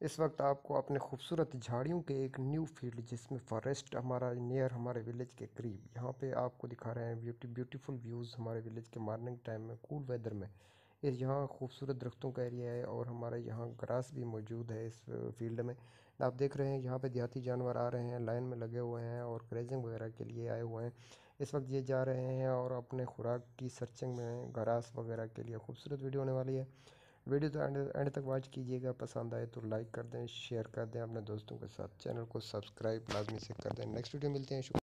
इस वक्त आपको अपने खूबसूरत झाड़ियों के एक न्यू फील्ड जिसमें फॉरेस्ट हमारा नियर हमारे विलेज के करीब यहाँ पे आपको दिखा रहे हैं ब्यूटीफुल व्यूज़ हमारे विलेज के मॉर्निंग टाइम में कूल वेदर में। इस यहाँ खूबसूरत दरख्तों का एरिया है और हमारे यहाँ ग्रास भी मौजूद है इस फील्ड में। आप देख रहे हैं यहाँ पे देहाती जानवर आ रहे हैं, लाइन में लगे हुए हैं और ग्रेजिंग वगैरह के लिए आए हुए हैं। इस वक्त ये जा रहे हैं और अपने खुराक की सर्चिंग में ग्रास वगैरह के लिए। खूबसूरत वीडियो होने वाली है। वीडियो तो एंड तक वॉच कीजिएगा। पसंद आए तो लाइक कर दें, शेयर कर दें अपने दोस्तों के साथ। चैनल को सब्सक्राइब लाजमी से कर दें। नेक्स्ट वीडियो मिलते हैं।